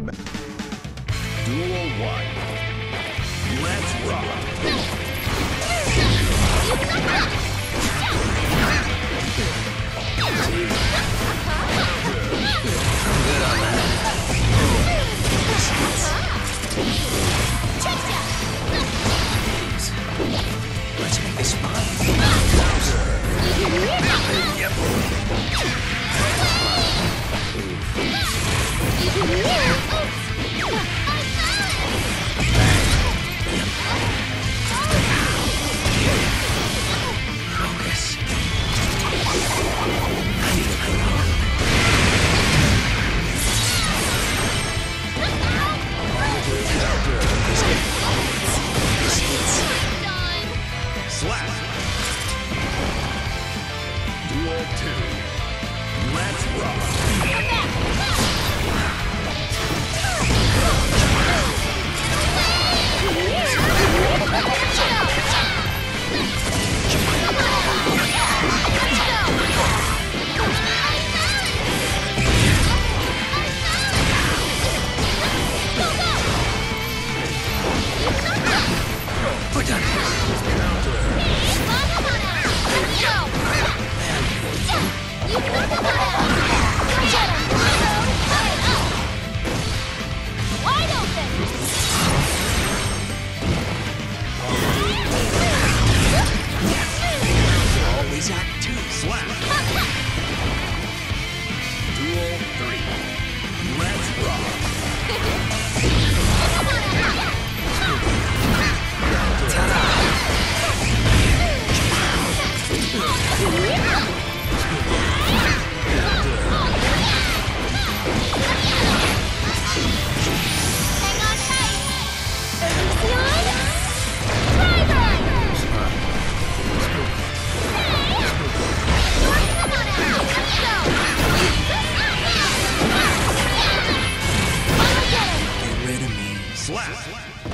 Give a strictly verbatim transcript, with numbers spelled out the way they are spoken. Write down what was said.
Duel one. Let's rock. Good on that. Let's make this fun. Yep. Focus. Slap. Duel two. Let's rock. We're done. Wide open! Always act two. Slap. Duel three. Let's rock. Ta-da! Hang on tight! Sion! Driver! Let's go! Get rid of me. Slap.